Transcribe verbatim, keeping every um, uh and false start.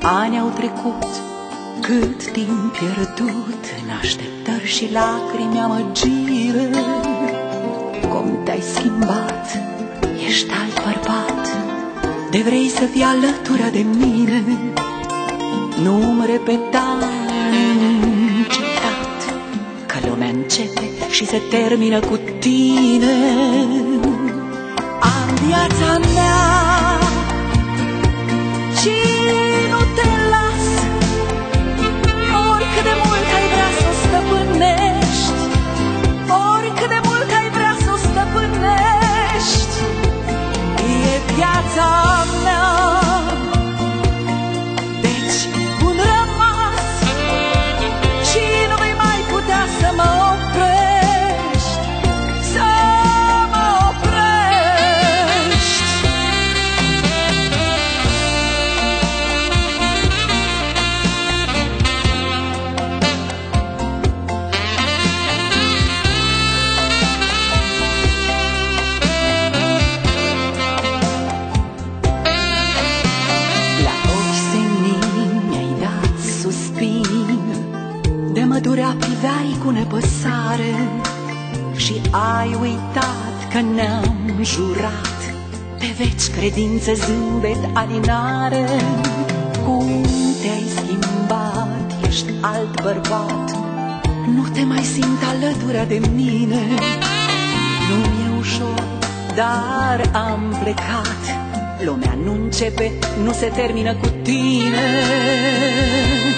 Ani au trecut, cât timp pierdut în așteptări și lacrimi amăgire. Cum te-ai schimbat, ești alt bărbat, de vrei să fii alături de mine. Nu-mi repeta încetat că lumea începe și se termină cu tine. Am viața mea și nu te las, oricât de mult ai vrea să o stăpânești, oricât de mult ai vrea să o stăpânești. E viața mea, deci bun rămas și nu vei mai putea să mă oprești, să mă oprești. La ochi senin mi-ai dat suspin, de mă durea priveai cu nepăsare și ai uitat că ne-am jurat pe veci credințe, zâmbet, alinare. Cum te-ai schimbat, ești alt bărbat, nu te mai simt alături de mine. Nu-mi e ușor, dar am plecat, lumea nu începe, nu se termină cu tine.